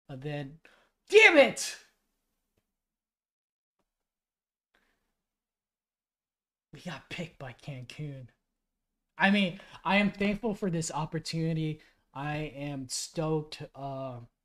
And then, damn it! We got picked by Cancun. I mean, I am thankful for this opportunity. I am stoked.